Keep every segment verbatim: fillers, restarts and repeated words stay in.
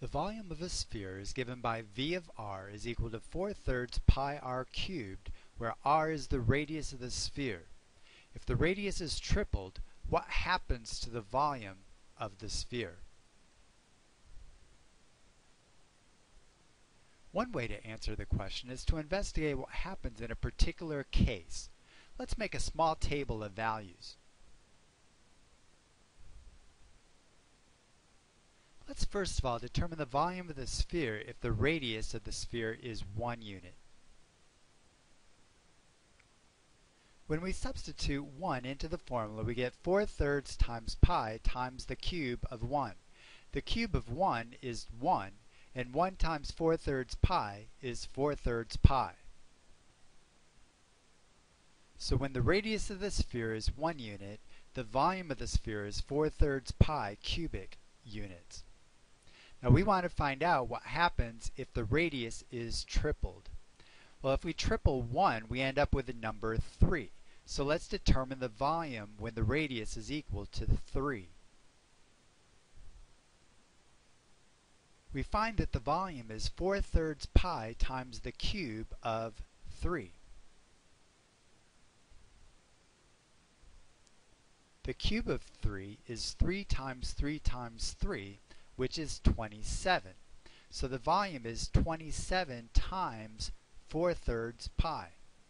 The volume of a sphere is given by V of r is equal to four thirds pi r cubed, where r is the radius of the sphere. If the radius is tripled, what happens to the volume of the sphere? One way to answer the question is to investigate what happens in a particular case. Let's make a small table of values. Let's first of all determine the volume of the sphere if the radius of the sphere is one unit. When we substitute one into the formula, we get four thirds times pi times the cube of one. The cube of one is one, and one times four thirds pi is four thirds pi. So when the radius of the sphere is one unit, the volume of the sphere is four thirds pi cubic units. Now we want to find out what happens if the radius is tripled. Well, if we triple one, we end up with the number three. So let's determine the volume when the radius is equal to three. We find that the volume is four thirds pi times the cube of three. The cube of three is three times three times three, which is twenty-seven. So the volume is twenty-seven times four thirds pi.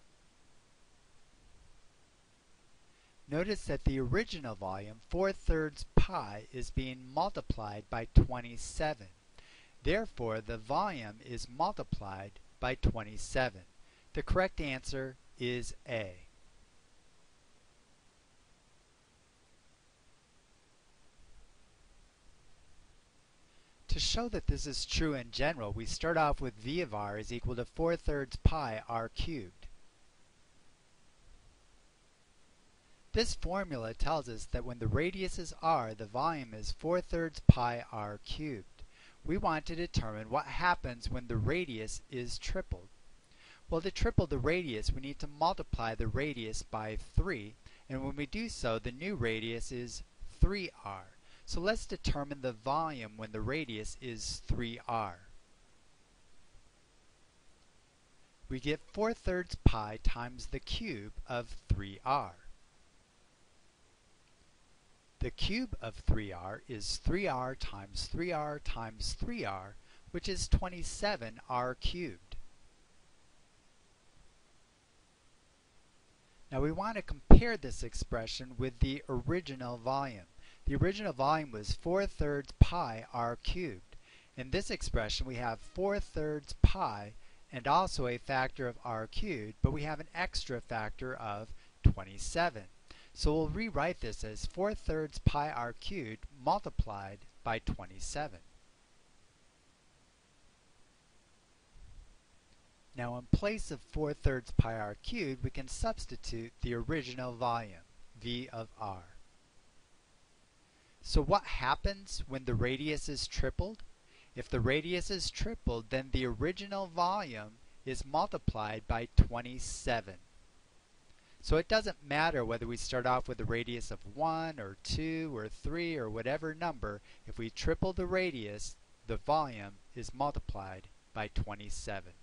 Notice that the original volume, four thirds pi, is being multiplied by twenty-seven. Therefore, the volume is multiplied by twenty-seven. The correct answer is A. To show that this is true in general, we start off with V of r is equal to four thirds pi r cubed. This formula tells us that when the radius is r, the volume is four thirds pi r cubed. We want to determine what happens when the radius is tripled. Well, to triple the radius, we need to multiply the radius by three, and when we do so, the new radius is three r. So let's determine the volume when the radius is three r. We get four thirds pi times the cube of three r. The cube of three r is three r times three r times three r, which is twenty-seven r cubed. Now we want to compare this expression with the original volume. The original volume was four thirds pi r cubed. In this expression we have four thirds pi and also a factor of r cubed, but we have an extra factor of twenty-seven. So we'll rewrite this as four thirds pi r cubed multiplied by twenty-seven. Now in place of four thirds pi r cubed, we can substitute the original volume, V of r. So what happens when the radius is tripled? If the radius is tripled, then the original volume is multiplied by twenty-seven. So it doesn't matter whether we start off with a radius of one or two or three or whatever number. If we triple the radius, the volume is multiplied by twenty-seven.